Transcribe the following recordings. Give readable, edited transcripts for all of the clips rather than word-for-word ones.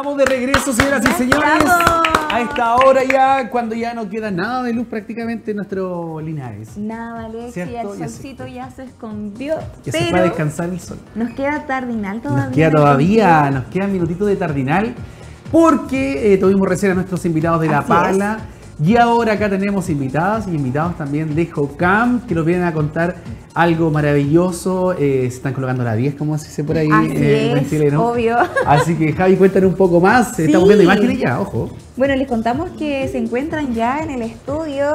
estamos de regreso, señoras y señores. A esta hora ya, cuando ya no queda nada de luz prácticamente en nuestro Linares. Nada, Alexia, el solcito ya se escondió. Ya se fue a descansar el sol. Nos queda Tardinal todavía. Nos queda un minutito de Tardinal. Porque tuvimos recién a nuestros invitados de La Pala. Y ahora acá tenemos invitadas y invitados también de Jocam, que nos vienen a contar algo maravilloso. Se están colocando la 10, como se dice por ahí. En Chile, ¿no? Obvio. Así que Javi, cuéntanos un poco más. Sí. Estamos viendo imágenes ya, ojo. Bueno, les contamos que se encuentran ya en el estudio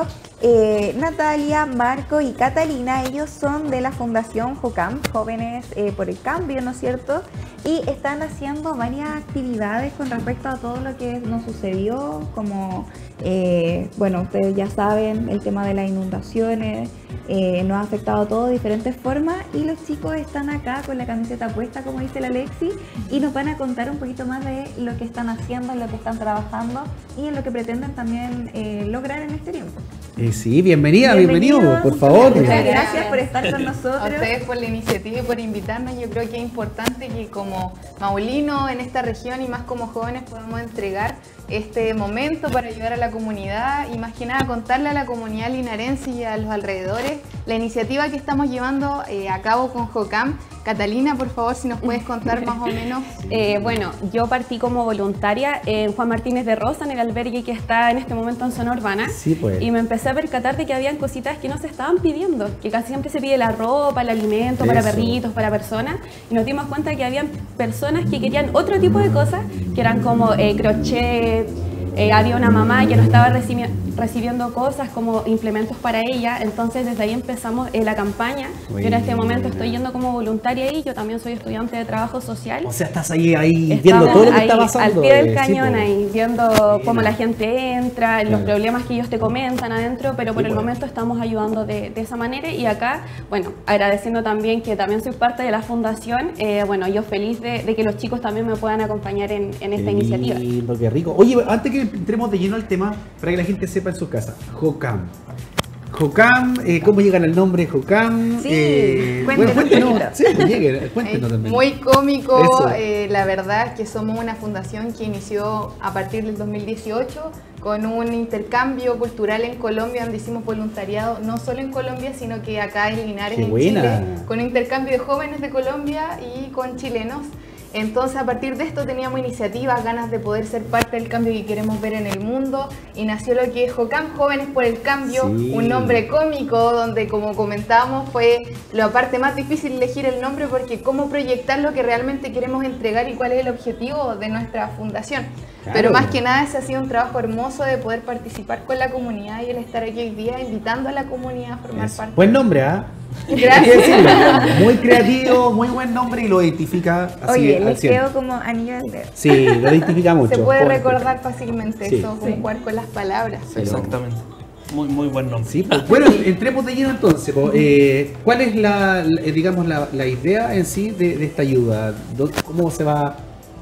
Natalia, Marco y Catalina. Ellos son de la Fundación Jocam, Jóvenes por el Cambio, ¿no es cierto? Y están haciendo varias actividades con respecto a todo lo que nos sucedió, como, bueno, ustedes ya saben, el tema de las inundaciones, nos ha afectado a todos de diferentes formas, y los chicos están acá con la camiseta puesta, como dice la Alexi, y nos van a contar un poquito más de lo que están haciendo, en lo que están trabajando y en lo que pretenden también lograr en este tiempo. Sí, bienvenido, por favor. Muchas gracias por estar con nosotros. A ustedes por la iniciativa y por invitarnos. Yo creo que es importante que como Maulino en esta región y más como jóvenes podamos entregar este momento para ayudar a la comunidad y más que nada contarle a la comunidad linarense y a los alrededores la iniciativa que estamos llevando a cabo con Jocam. Catalina, por favor, si nos puedes contar más o menos. Bueno, yo partí como voluntaria en Juan Martínez de Rosa, en el albergue que está en este momento en zona urbana. Sí, pues. Y me empecé a percatar de que habían cositas que no se estaban pidiendo, que casi siempre se pide la ropa, el alimento para perritos, para personas. Y nos dimos cuenta que habían personas que querían otro tipo de cosas, que eran como crochet. Había una mamá que no estaba recibiendo cosas como implementos para ella, entonces desde ahí empezamos la campaña. Yo en este momento estoy yendo como voluntaria ahí, yo también soy estudiante de trabajo social. O sea, estás ahí viendo todo lo que está pasando. Al pie del cañón, ahí, viendo cómo la gente entra, los problemas que ellos te comentan adentro, pero por el momento estamos ayudando de esa manera. Y acá, bueno, agradeciendo también que también soy parte de la fundación, bueno, yo feliz de que los chicos también me puedan acompañar en esta iniciativa. Lindo, qué rico. Oye, antes que entremos de lleno al tema, para que la gente sepa en su casa, Jocam, ¿cómo llegan al nombre Jocam? Sí, cuéntenos también. Muy cómico, la verdad es que somos una fundación que inició a partir del 2018 con un intercambio cultural en Colombia, donde hicimos voluntariado no solo en Colombia, sino que acá en Linares, en Chile, con un intercambio de jóvenes de Colombia y con chilenos. Entonces, a partir de esto teníamos iniciativas, ganas de poder ser parte del cambio que queremos ver en el mundo, y nació lo que es Jocam, Jóvenes por el Cambio, un nombre cómico donde, como comentábamos, fue la parte más difícil elegir el nombre, porque cómo proyectar lo que realmente queremos entregar y cuál es el objetivo de nuestra fundación. Claro. Pero más que nada ese ha sido un trabajo hermoso de poder participar con la comunidad y el estar aquí hoy día invitando a la comunidad a formar parte. Buen nombre, ¿ah? Gracias. Muy creativo, muy buen nombre y lo identifica así. Oye, les quedó como anillo del dedo. Sí, lo identifica mucho. Se puede recordar fácilmente eso, como jugar con las palabras. Exactamente. Muy buen nombre. Sí, pues, bueno, entremos de lleno entonces. ¿Cuál es digamos, la idea en sí de esta ayuda? ¿Cómo se va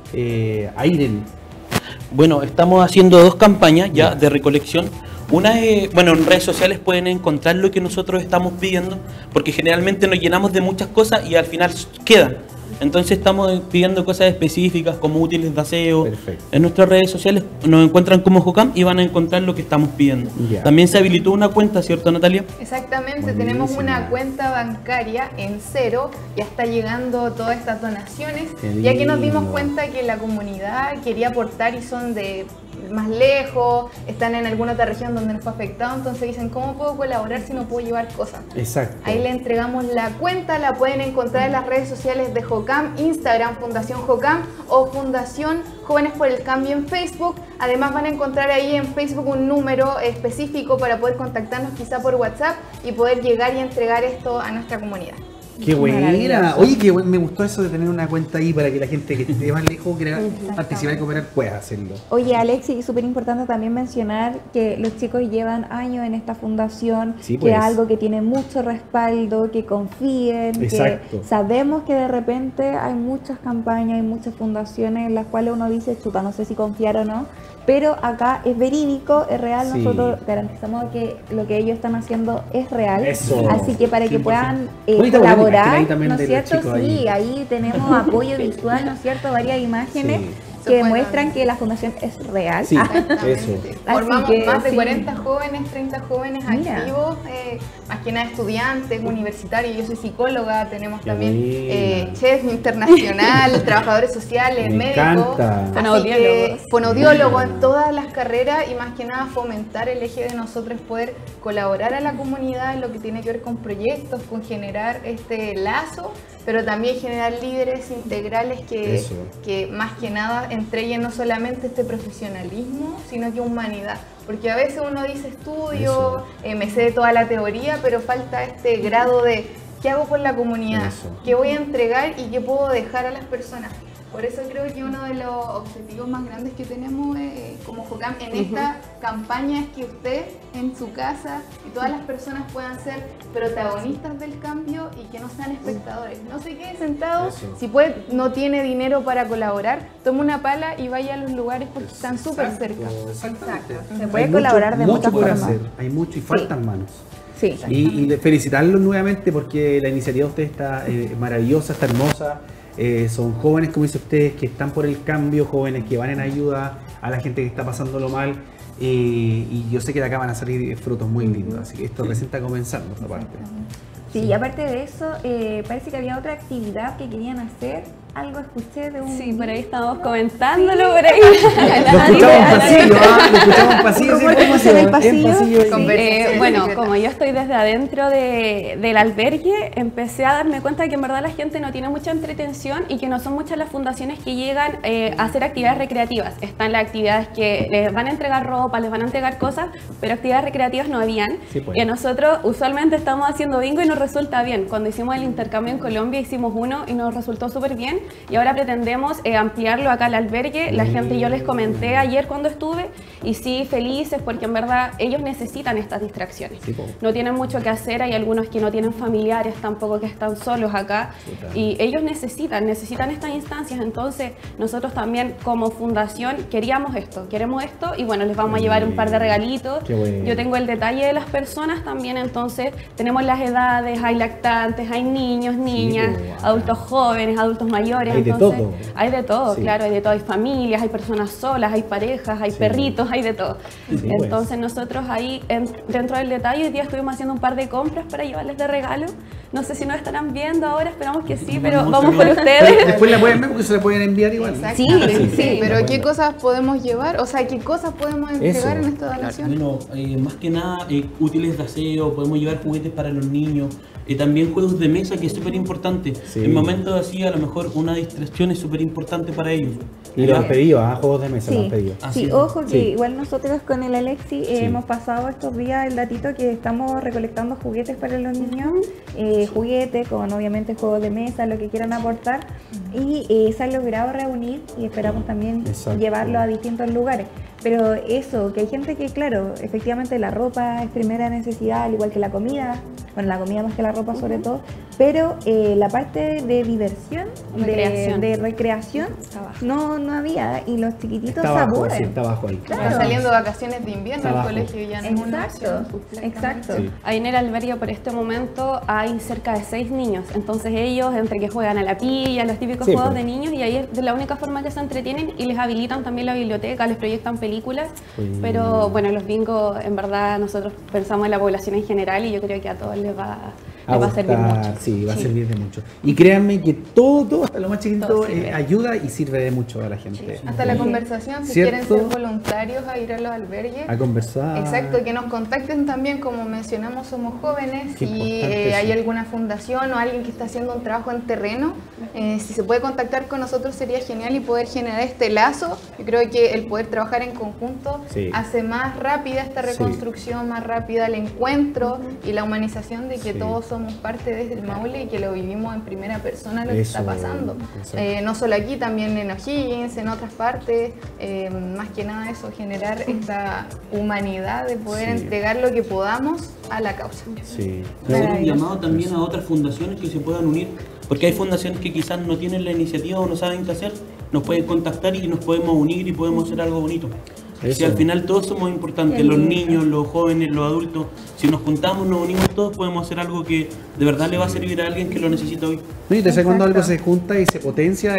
a ir en? Bueno, estamos haciendo dos campañas ya de recolección. Una es, bueno, en redes sociales pueden encontrar lo que nosotros estamos pidiendo, porque generalmente nos llenamos de muchas cosas y al final quedan. Entonces estamos pidiendo cosas específicas como útiles de aseo. Perfecto. En nuestras redes sociales nos encuentran como Jocam y van a encontrar lo que estamos pidiendo. Ya. También se habilitó una cuenta, ¿cierto, Natalia? Exactamente, Buenísima. Tenemos una cuenta bancaria en cero, ya está llegando todas estas donaciones, ya que nos dimos cuenta que la comunidad quería aportar y son de más lejos, están en alguna otra región donde nos fue afectado, entonces dicen, ¿cómo puedo colaborar si no puedo llevar cosas? Exacto. Ahí le entregamos la cuenta, la pueden encontrar en las redes sociales de Jocam, Instagram, Fundación Jocam, o Fundación Jóvenes por el Cambio en Facebook. Además van a encontrar ahí en Facebook un número específico para poder contactarnos quizá por WhatsApp y poder llegar y entregar esto a nuestra comunidad. ¡Qué buena! Oye, me gustó eso de tener una cuenta ahí para que la gente que esté más lejos quiera participar y cooperar pueda hacerlo. Oye, Alexi, es súper importante también mencionar que los chicos llevan años en esta fundación, sí, que es algo que tiene mucho respaldo, que confíen, exacto, que sabemos que de repente hay muchas campañas, hay muchas fundaciones en las cuales uno dice, chuta, no sé si confiar o no, pero acá es verídico, es real, sí. Nosotros garantizamos que lo que ellos están haciendo es real. Eso. Así que para que 100%. puedan ¿No colaborar, es cierto? Sí, ahí tenemos apoyo visual, ¿no es cierto? Varias imágenes. Sí. que demuestran que la fundación es real. Sí, Exactamente. eso. Formamos Así que, más de sí. 40 jóvenes, 30 jóvenes Mira. activos, más que nada estudiantes, universitarios. Yo soy psicóloga, tenemos Qué también buena. chef internacional, trabajadores sociales, Me médicos, encanta. así que fonoaudiólogos en Buena. todas las carreras y más que nada fomentar el eje de nosotros es poder colaborar a la comunidad en lo que tiene que ver con proyectos, con generar este lazo, pero también generar líderes integrales Eso. que más que nada entreguen no solamente este profesionalismo, sino que humanidad. Porque a veces uno dice estudio, me sé de toda la teoría, pero falta este grado de qué hago por la comunidad, Eso. qué voy a entregar y qué puedo dejar a las personas. Por eso creo que uno de los objetivos más grandes que tenemos como JOCAM en esta campaña es que usted en su casa y todas las personas puedan ser protagonistas del cambio y que no sean espectadores. No se quede sentado, Eso. si puede, no tiene dinero para colaborar, tome una pala y vaya a los lugares porque están súper cerca. Exactamente. Se puede Hay colaborar de mucho muchas por formas. hacer, hay mucho y faltan manos. Sí. Y felicitarlos nuevamente porque la iniciativa de ustedes está maravillosa, está hermosa. Son jóvenes, como dice ustedes, que están por el cambio, jóvenes que van en ayuda a la gente que está pasándolo mal. Y yo sé que de acá van a salir frutos muy lindos. Así que esto recién está comenzando esta parte. Sí, y aparte de eso, parece que había otra actividad que querían hacer. Algo escuché de un... Sí, por ahí estamos comentándolo, por ahí. Lo escuchamos en pasillo, lo escuchamos en pasillo. ¿Cómo sí, escuchas en el pasillo? sí. Conversaciones Bueno, secretas. como yo estoy desde adentro del albergue, empecé a darme cuenta de que en verdad la gente no tiene mucha entretención y que no son muchas las fundaciones que llegan a hacer actividades recreativas. Están las actividades que les van a entregar ropa, les van a entregar cosas, pero actividades recreativas no habían. Sí, pues. Y a nosotros usualmente estamos haciendo bingo y nos resulta bien. Cuando hicimos el intercambio en Colombia hicimos uno y nos resultó súper bien. Y ahora pretendemos ampliarlo acá al albergue. La gente, yo les comenté ayer cuando estuve, y sí, felices porque en verdad ellos necesitan estas distracciones. Sí, po. No tienen mucho que hacer, hay algunos que no tienen familiares tampoco, que están solos acá. Total. Y ellos necesitan estas instancias. Entonces nosotros también como fundación queremos esto y bueno, les vamos a llevar un par de regalitos. Qué bueno. Yo tengo el detalle de las personas también, entonces tenemos las edades, hay lactantes, hay niños, niñas, pues, adultos jóvenes, adultos mayores. Hay de entonces, todo. Hay de todo, Sí. claro, hay de todo. Hay familias, hay personas solas, hay parejas, hay Sí. perritos, hay de todo. Sí, pues. Entonces nosotros ahí, dentro del detalle, hoy día estuvimos haciendo un par de compras para llevarles de regalo. No sé si nos estarán viendo ahora, esperamos que sí, pero Vamos vamos a por ver. ustedes. Después la pueden ver porque se la pueden enviar igual. Exacto. Sí, pero la ¿qué pueden cosas podemos llevar? O sea, ¿qué cosas podemos entregar en esta donación? Bueno, más que nada útiles de aseo, podemos llevar juguetes para los niños, también juegos de mesa, que es súper importante. Sí. En momentos así, a lo mejor una distracción es súper importante para ellos. Y lo han pedido, juegos de mesa lo Sí, han pedido. Así sí, es. ojo que Sí. igual nosotros con el Alexi Sí. hemos pasado estos días el datito que estamos recolectando juguetes para los niños, juguetes con obviamente juegos de mesa, lo que quieran aportar, y se han logrado reunir y esperamos también Exacto. llevarlo a distintos lugares. Pero eso, que hay gente que, claro, efectivamente la ropa es primera necesidad, al igual que la comida, bueno, la comida más que la ropa sobre todo, pero la parte de diversión, Recreación. de recreación, no había, y los chiquititos Está se abajo, aburren. sí, está abajo ahí. Claro. Están saliendo vacaciones de invierno Está al abajo. colegio y ya no es una opción, Exacto, pues, exacto. Sí. Ahí en el albergue por este momento hay cerca de 6 niños, entonces ellos entre que juegan a la pilla, los típicos Sí, juegos pues. de niños, y ahí es de la única forma que se entretienen y les habilitan también la biblioteca, les proyectan películas, pero bueno, los bingos en verdad nosotros pensamos en la población en general y yo creo que a todos les va a servir mucho. Sí, va a servir de mucho. Y créanme que todo, hasta lo más chiquitito, Todo sirve. ayuda y sirve de mucho a la gente. Hasta la conversación, si ¿Cierto? quieren ser voluntarios a ir a los albergues. A conversar. Exacto, que nos contacten también, como mencionamos, somos jóvenes. Qué Si importante hay eso. alguna fundación o alguien que está haciendo un trabajo en terreno, si se puede contactar con nosotros sería genial y poder generar este lazo. Yo creo que el poder trabajar en conjunto Sí. hace más rápida esta reconstrucción, más rápida el encuentro y la humanización de que Sí. todos somos parte desde el Maule y que lo vivimos en primera persona lo que Eso, está pasando. exacto. No solo aquí, también en O'Higgins, en otras partes, más que nada eso, generar esta humanidad de poder Sí. entregar lo que podamos a la causa. Sí. Hacer un Maravilloso. llamado también a otras fundaciones que se puedan unir, porque hay fundaciones que quizás no tienen la iniciativa o no saben qué hacer, nos pueden contactar y nos podemos unir y podemos hacer algo bonito. Si al final todos somos importantes, los niños, los jóvenes, los adultos, si nos juntamos, nos unimos todos, podemos hacer algo que de verdad le va a servir a alguien que lo necesita hoy. No, y te sé cuando algo se junta y se potencia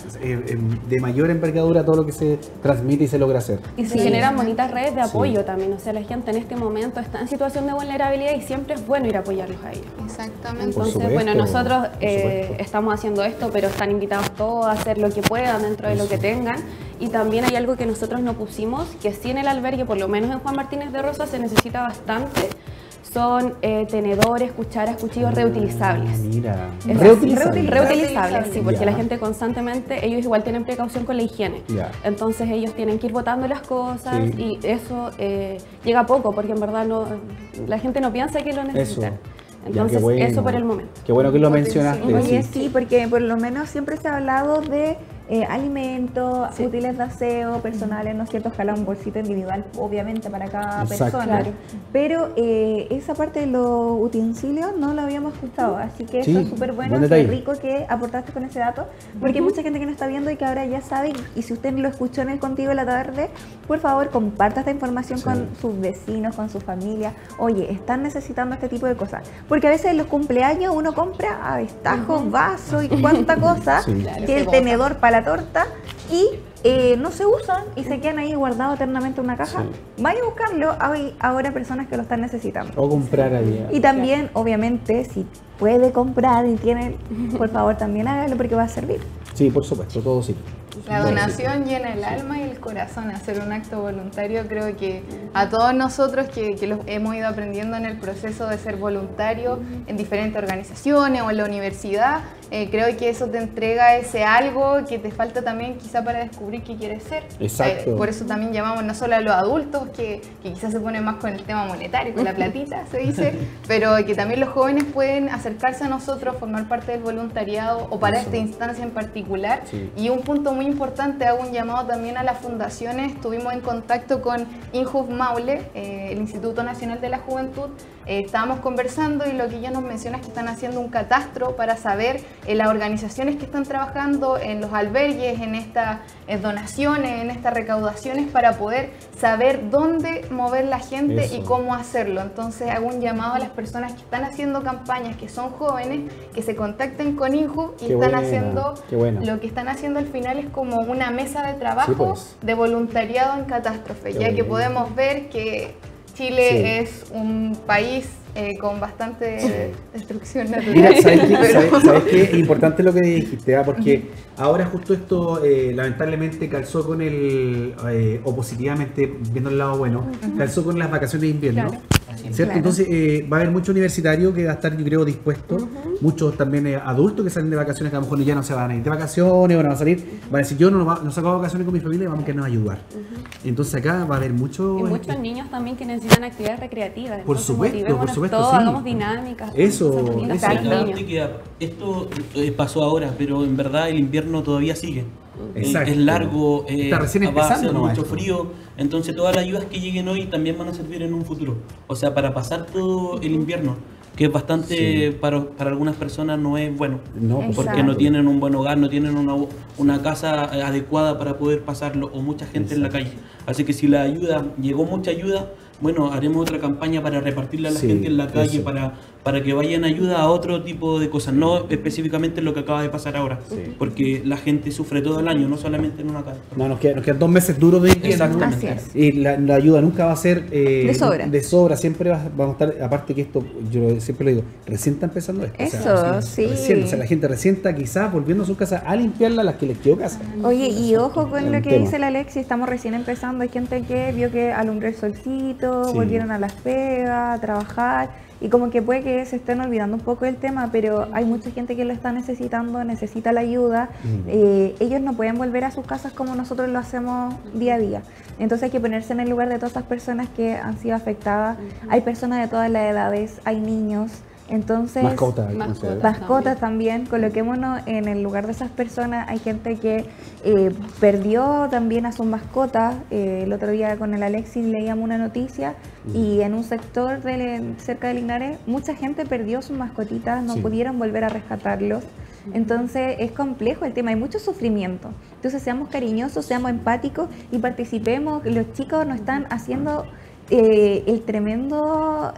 de mayor envergadura todo lo que se transmite y se logra hacer. Y se generan bonitas redes de apoyo también. O sea, la gente en este momento está en situación de vulnerabilidad y siempre es bueno ir a apoyarlos a ellos. Exactamente. Entonces, supuesto, bueno, nosotros por supuesto. estamos haciendo esto, pero están invitados todos a hacer lo que puedan dentro de lo que tengan. Y también hay algo que nosotros no pusimos, que sí en el albergue, por lo menos en Juan Martínez de Rosas, se necesita bastante. Son tenedores, cucharas, cuchillos reutilizables. Mira, Es reutilizables. Reutilizables, sí, porque Ya. la gente constantemente, ellos igual tienen precaución con la higiene. Ya. Entonces ellos tienen que ir botando las cosas Sí. y eso llega poco, porque en verdad no, la gente no piensa que lo necesita. Eso. Entonces, Ya, qué bueno. eso por el momento. Qué bueno que lo mencionaste. Oye, sí. sí, porque por lo menos siempre se ha hablado de alimentos, útiles de aseo, personales, ¿no es cierto? Ojalá un bolsito individual, obviamente, para cada Exacto. persona. Claro. Pero esa parte de los utensilios no la habíamos escuchado, así que Sí, eso es súper bueno, buen es detalle. rico que aportaste con ese dato, porque hay mucha gente que nos está viendo y que ahora ya sabe, y si usted lo escuchó en el Contigo de la Tarde, por favor, comparta esta información Sí. con sus vecinos, con su familia. Oye, están necesitando este tipo de cosas, porque a veces en los cumpleaños uno compra avestajos, vasos y cuánta cosa, Sí. que el tenedor para la torta, y no se usan y se quedan ahí guardados eternamente en una caja. Vaya a buscarlo, hay ahora personas que lo están necesitando. O comprar ahí. Y también, obviamente, si puede comprar y tiene, por favor también hágalo porque va a servir. Sí, por supuesto, todo sí. La donación llena el alma y el corazón. Hacer un acto voluntario, creo que a todos nosotros que lo hemos ido aprendiendo en el proceso de ser voluntario en diferentes organizaciones o en la universidad, creo que eso te entrega ese algo que te falta también quizá para descubrir qué quieres ser. Exacto. Por eso también llamamos no solo a los adultos, que quizás se ponen más con el tema monetario, con la platita, se dice, pero que también los jóvenes pueden acercarse a nosotros, formar parte del voluntariado o para esta instancia en particular. Sí. Y un punto muy importante, hago un llamado también a las fundaciones. Estuvimos en contacto con INJUV Maule, el Instituto Nacional de la Juventud. Estábamos conversando y lo que ella nos menciona es que están haciendo un catastro para saber las organizaciones que están trabajando en los albergues, en estas donaciones, en estas recaudaciones, para poder saber dónde mover la gente Eso. y cómo hacerlo. Entonces hago un llamado a las personas que están haciendo campañas, que son jóvenes, que se contacten con INJUV y Qué están buena, haciendo qué bueno. lo que están haciendo al final es como una mesa de trabajo Sí, pues. de voluntariado en catástrofe, Qué ya que bueno. podemos ver que Chile Sí. es un país con bastante destrucción natural. Mira, ¿sabes qué? Pero- ¿Sabes qué? Es importante lo que dijiste, porque ahora justo esto lamentablemente calzó con o positivamente, viendo el lado bueno, calzó con las vacaciones de invierno. Claro. ¿Cierto? Claro. Entonces va a haber mucho universitario que va a estar, yo creo, dispuesto, muchos también adultos que salen de vacaciones, que a lo mejor ya no se van a ir de vacaciones, o no van a salir, van a decir, yo no saco vacaciones con mi familia, vamos a querernos ayudar. Entonces acá va a haber mucho... Y muchos niños también que necesitan actividades recreativas. Por Entonces, supuesto, motivémonos por supuesto, todos, sí. hagamos dinámicas. Eso, cosas bonitas eso. para los Exactamente, niños. que esto pasó ahora, pero en verdad el invierno todavía sigue. Exacto. Es largo, Está recién va a empezando hacer nomás mucho esto. frío, entonces todas las ayudas que lleguen hoy también van a servir en un futuro. O sea, para pasar todo el invierno, que es bastante, Sí. para algunas personas no es bueno, No, por porque Exacto. no tienen un buen hogar, no tienen una casa adecuada para poder pasarlo, o mucha gente en la calle. Así que si la ayuda, llegó mucha ayuda, bueno, haremos otra campaña para repartirla a la Sí, gente en la calle, eso. para que vayan ayuda a otro tipo de cosas, no específicamente lo que acaba de pasar ahora, Sí. porque la gente sufre todo el año, no solamente en una casa. No, nos quedan 2 meses duros de invierno. Exactamente. Así es. Y la ayuda nunca va a ser De sobra. siempre vamos a estar, aparte que esto, yo siempre lo digo, recién está empezando esto. Eso, sí. Recién, o sea, la gente recién está quizás volviendo a su casa a limpiarla, las que les quedó casa. Oye, y ojo con Es lo un que tema. dice la Alexi, estamos recién empezando, hay gente que vio que alumbró el solcito, Sí. volvieron a las pegas, a trabajar, y como que puede que se estén olvidando un poco del tema, pero hay mucha gente que lo está necesitando, necesita la ayuda, ellos no pueden volver a sus casas como nosotros lo hacemos día a día, entonces hay que ponerse en el lugar de todas esas personas que han sido afectadas, hay personas de todas las edades, hay niños, entonces... Mascotas. Mascotas. Mascotas también, coloquémonos en el lugar de esas personas. Hay gente que perdió también a sus mascotas. El otro día con el Alexis leíamos una noticia y en un sector cerca de Linares mucha gente perdió sus mascotitas, no Sí. pudieron volver a rescatarlos. Entonces es complejo el tema, hay mucho sufrimiento. Entonces seamos cariñosos, seamos empáticos y participemos. Los chicos nos están haciendo el tremendo,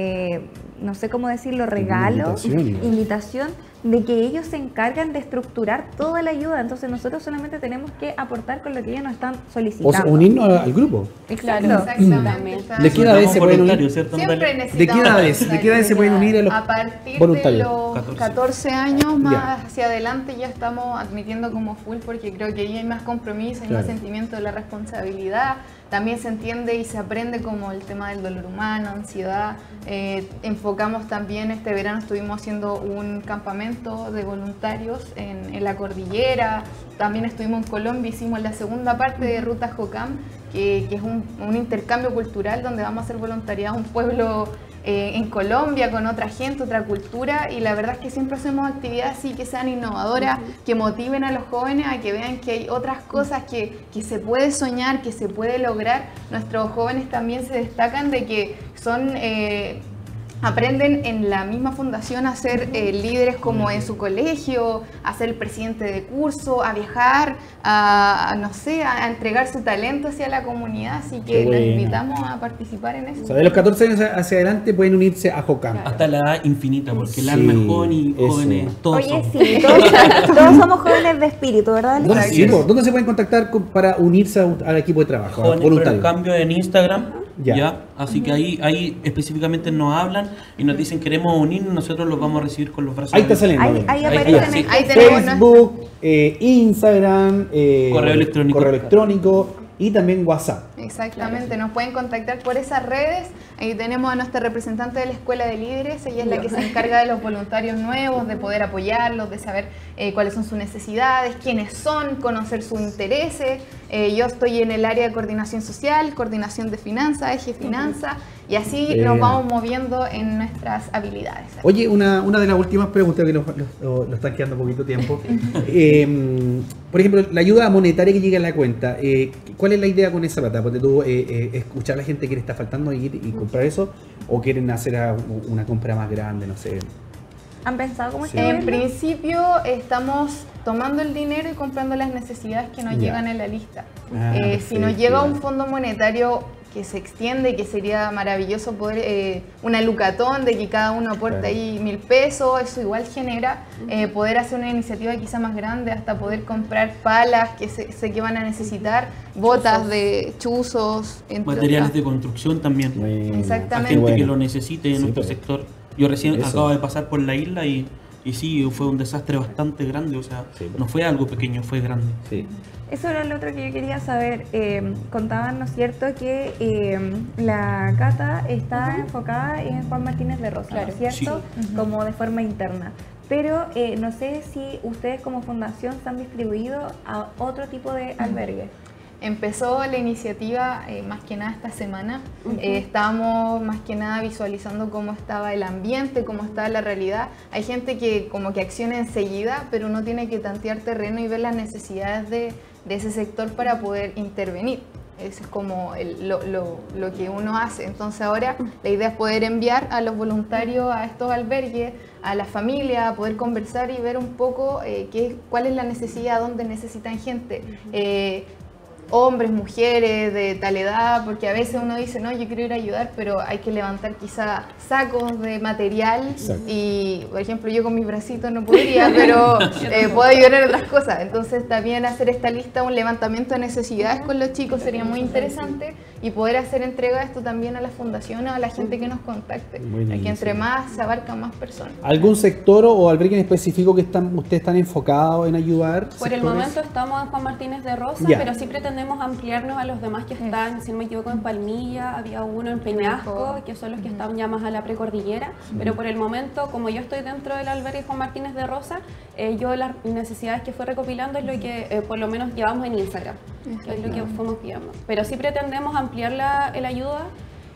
no sé cómo decirlo, regalo, invitación de que ellos se encargan de estructurar toda la ayuda. Entonces nosotros solamente tenemos que aportar con lo que ellos nos están solicitando. O sea, unirnos al grupo. Exacto. Exactamente. ¿De qué edad se pueden unir? Siempre ¿De qué edades se pueden unir a los a partir voluntarios? de los 14 años más hacia adelante ya estamos admitiendo como full, porque creo que ahí hay más compromiso, hay más sentimiento de la responsabilidad. También se entiende y se aprende como el tema del dolor humano, ansiedad. Enfocamos también, este verano estuvimos haciendo un campamento de voluntarios en la cordillera. También estuvimos en Colombia, hicimos la segunda parte de Ruta Jocam, que es un intercambio cultural donde vamos a hacer voluntariado a un pueblo en Colombia con otra gente, otra cultura, y la verdad es que siempre hacemos actividades así que sean innovadoras, que motiven a los jóvenes a que vean que hay otras cosas que se puede soñar, que se puede lograr. Nuestros jóvenes también se destacan de que son... aprenden en la misma fundación a ser líderes como en su colegio, a ser el presidente de curso, a viajar, no sé, a entregar su talento hacia la comunidad, así que los invitamos a participar en eso. O sea, de los 14 años hacia adelante pueden unirse a Jocam. Hasta la edad infinita, porque el alma es joven y jóvenes, todos Oye, somos. sí, todos somos jóvenes de espíritu, ¿verdad? ¿Dónde se pueden contactar para unirse al equipo de trabajo? Jóvenes por el cambio en Instagram. Ya. Así que ahí específicamente nos hablan y nos dicen queremos unirnos, nosotros los vamos a recibir con los brazos Ahí está saliendo. Ahí aparecen. sí. Ahí tenemos Facebook, Instagram, correo electrónico y también WhatsApp. Exactamente, nos pueden contactar por esas redes. Ahí tenemos a nuestra representante de la Escuela de Líderes, ella es la que se encarga de los voluntarios nuevos, de poder apoyarlos, de saber cuáles son sus necesidades, quiénes son, conocer sus intereses. Yo estoy en el área de coordinación social, coordinación de finanzas, eje finanzas, y así nos vamos moviendo en nuestras habilidades. Oye, una de las últimas preguntas que nos están quedando poquito tiempo. Por ejemplo, la ayuda monetaria que llega a la cuenta, ¿cuál es la idea con esa plata? Porque tú escuchar a la gente que le está faltando ir y comprar eso, o quieren hacer una compra más grande, no sé. ¿Han pensado cómo En principio estamos tomando el dinero y comprando las necesidades que nos llegan en la lista. Si nos llega un fondo monetario que se extiende, que sería maravilloso poder, una lucatón de que cada uno aporte ahí 1.000 pesos, eso igual genera poder hacer una iniciativa quizá más grande, hasta poder comprar palas que sé que van a necesitar, botas de chuzos, materiales de construcción también. Exactamente. A gente que lo necesite en nuestro sector. Yo recién acabo de pasar por la isla y sí, fue un desastre bastante grande, o sea, no fue algo pequeño, fue grande. Sí. Eso era lo otro que yo quería saber. Contaban, ¿no es cierto?, que la Cata está enfocada en Juan Martínez de Rosa, ¿no es cierto? Sí. Como de forma interna. Pero no sé si ustedes como fundación se han distribuido a otro tipo de albergue. Empezó la iniciativa más que nada esta semana. Estábamos más que nada visualizando cómo estaba el ambiente, cómo estaba la realidad. Hay gente que como que acciona enseguida, pero uno tiene que tantear terreno y ver las necesidades de ese sector para poder intervenir. Eso es como lo que uno hace. Entonces ahora la idea es poder enviar a los voluntarios a estos albergues, a la familia, a poder conversar y ver un poco cuál es la necesidad, dónde necesitan gente. Hombres, mujeres de tal edad, porque a veces uno dice, no, yo quiero ir a ayudar, pero hay que levantar quizá sacos de material. Exacto. Y, por ejemplo, yo con mis bracitos no podría, pero puedo ayudar en otras cosas. Entonces, también hacer esta lista, un levantamiento de necesidades con los chicos sería muy interesante, y poder hacer entrega de esto también a las fundaciones, a la gente que nos contacte, que entre más se abarcan más personas. ¿Algún sector o albergue en específico que ustedes están enfocados en ayudar? Por el momento estamos en Juan Martínez de Rosa, pero sí pretendemos ampliarnos a los demás que están, si no me equivoco, en Palmilla, había uno en Peñasco, que son los que están ya más a la precordillera, pero por el momento, como yo estoy dentro del albergue Juan Martínez de Rosa, yo las necesidades que fui recopilando es lo que por lo menos llevamos en Instagram, que es lo que fuimos pidiendo. Pero sí pretendemos ampliar la ayuda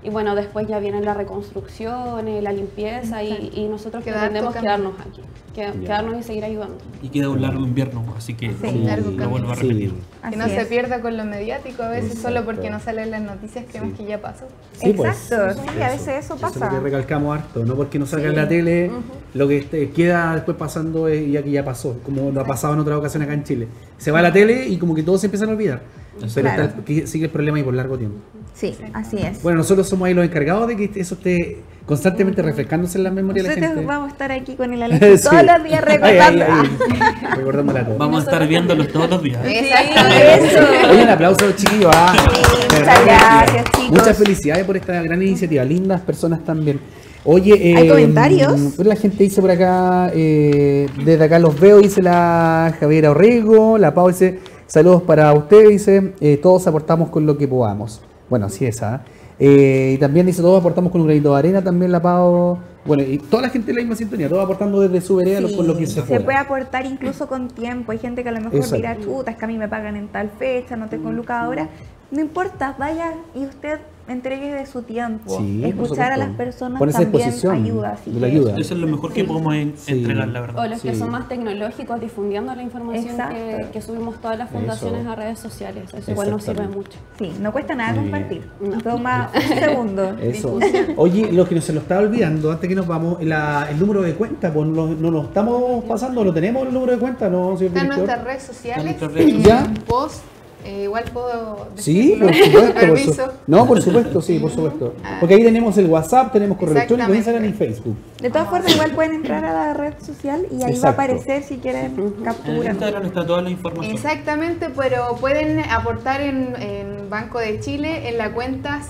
Y bueno, después ya viene la reconstrucción, la limpieza y nosotros pretendemos quedarnos aquí, quedarnos y seguir ayudando. Y queda un largo invierno, así que lo vuelvo a repetir. Que no se pierda con lo mediático, a veces solo porque no salen las noticias creemos que ya pasó. Sí, pues. Exacto, sí, a veces eso pasa. Eso es lo que recalcamos harto, no porque no salga en la tele, lo que queda después pasando es ya que ya pasó, como lo ha pasado en otras ocasiones acá en Chile. Se va a la tele y como que todos se empiezan a olvidar, pero sigue el problema ahí por largo tiempo. Sí, así es. Bueno, nosotros somos ahí los encargados de que eso esté constantemente refrescándose en la memoria de la gente. Nosotros vamos a estar aquí con el Alexis todos los días recordando. Recordándola todo. Vamos a estar viéndolos todos los días. Eso. Oye, un aplauso a los chiquillos. Muchas gracias, chicos. Muchas felicidades por esta gran iniciativa. Lindas personas también. Oye, ¿hay comentarios? La gente dice por acá, desde acá los veo, dice la Javiera Orrego. La Pau dice, saludos para usted, dice, todos aportamos con lo que podamos. Bueno, así es, ¿ah? Y también dice, todos aportamos con un granito de arena, también la Pau. Bueno, y toda la gente en la misma sintonía, todos aportando desde su vereda con lo que se pueda. Se puede aportar incluso con tiempo. Hay gente que a lo mejor dirá, chuta, es que a mí me pagan en tal fecha, no tengo lucas ahora. No importa, vaya y usted entregue de su tiempo. Sí, escuchar a las personas ponerse también ayuda. Eso es lo mejor que podemos entregar, la verdad. O los que son más tecnológicos, difundiendo la información que subimos todas las fundaciones a redes sociales. Eso igual nos sirve mucho. Sí, no cuesta nada compartir. Toma un segundo. Eso. Oye, lo que no se nos estaba olvidando, antes que nos vamos, el número de cuenta, pues no nos estamos pasando, ¿lo tenemos el número de cuenta? ¿No, señor Está en director? nuestras redes sociales, ¿Ya? post. Igual puedo Sí, decirlo. por supuesto. No, por supuesto, sí, por supuesto. Porque ahí tenemos el WhatsApp, tenemos correo electrónico, Instagram y Facebook. De todas formas, igual pueden entrar a la red social y ahí va a aparecer si quieren capturar. En Instagram está toda la información. Exactamente, pero pueden aportar en Banco de Chile en la cuenta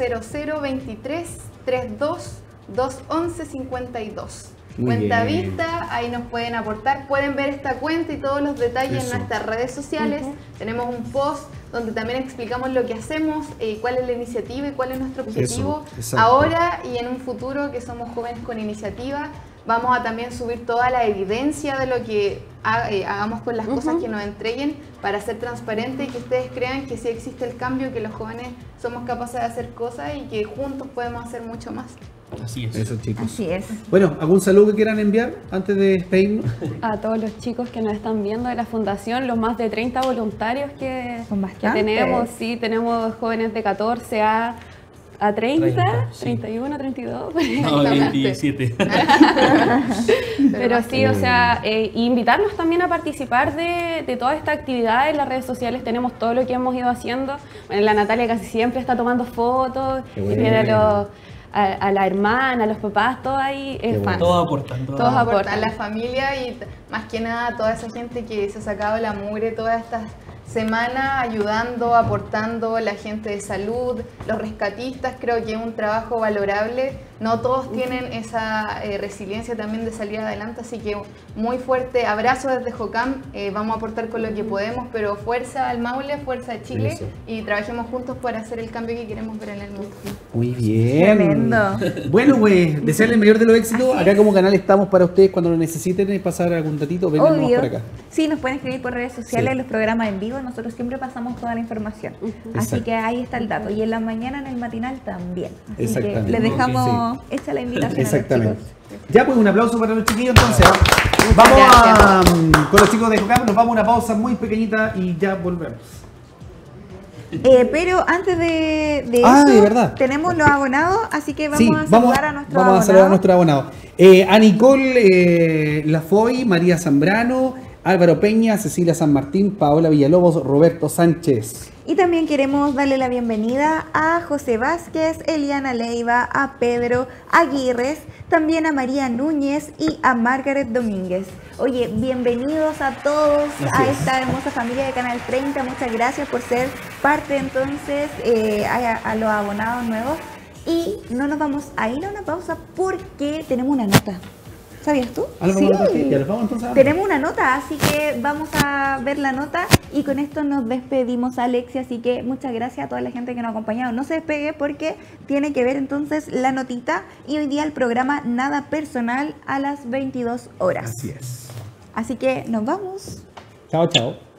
00023 32 211 52. Cuenta vista, ahí nos pueden aportar, pueden ver esta cuenta y todos los detalles en nuestras redes sociales. Tenemos un post donde también explicamos lo que hacemos, cuál es la iniciativa y cuál es nuestro objetivo ahora y en un futuro, que somos jóvenes con iniciativa. Vamos a también subir toda la evidencia de lo que hagamos con las cosas que nos entreguen para ser transparente y que ustedes crean que sí existe el cambio, que los jóvenes somos capaces de hacer cosas y que juntos podemos hacer mucho más. Así es. Eso, chicos. Así es. Bueno, ¿algún saludo que quieran enviar antes de despedirnos? A todos los chicos que nos están viendo de la fundación, los más de 30 voluntarios que tenemos. Sí, tenemos jóvenes de 14 a 30, sí. 31, 32. No, 27. Pero sí, o sea, invitarnos también a participar de toda esta actividad en las redes sociales. Tenemos todo lo que hemos ido haciendo. Bueno, la Natalia casi siempre está tomando fotos, y tiene a la hermana, a los papás, todo ahí es fan. Todos aportan. Todos aportan. La familia y más que nada toda esa gente que se ha sacado la mugre todas estas semanas ayudando, aportando, la gente de salud, los rescatistas, creo que es un trabajo valorable. No todos tienen esa resiliencia también de salir adelante, así que muy fuerte abrazo desde Jocam. Vamos a aportar con lo que podemos, pero fuerza al Maule, fuerza a Chile y trabajemos juntos para hacer el cambio que queremos ver en el mundo. Muy bien. Tremendo. Bueno, pues desearle el mayor de los éxitos. Acá como canal estamos para ustedes cuando lo necesiten, pasar algún datito, vengan por acá. Sí, nos pueden escribir por redes sociales, los programas en vivo, nosotros siempre pasamos toda la información. Así que ahí está el dato. Y en la mañana en el matinal también. Así que les dejamos hecha la invitación a los chicos. Ya, pues un aplauso para los chiquillos entonces. Vamos con los chicos de Jocam, nos vamos a una pausa muy pequeñita y ya volvemos. Pero antes de eso, de verdad, tenemos los abonados, así que vamos a saludar a nuestros abonados. Vamos a saludar a nuestros abonados. A Nicole Lafoy, María Zambrano, Álvaro Peña, Cecilia San Martín, Paola Villalobos, Roberto Sánchez. Y también queremos darle la bienvenida a José Vázquez, Eliana Leiva, a Pedro Aguirres, también a María Núñez y a Margaret Domínguez. Oye, bienvenidos a todos a esta hermosa familia de Canal 30. Muchas gracias por ser parte entonces a los abonados nuevos. Y no nos vamos a ir a una pausa porque tenemos una nota. ¿Sabías tú? Tenemos una nota, así que vamos a ver la nota y con esto nos despedimos, Alexia. Así que muchas gracias a toda la gente que nos ha acompañado. No se despegue porque tiene que ver entonces la notita y hoy día el programa Nada Personal a las 22 horas. Así es. Así que nos vamos. Chao, chao.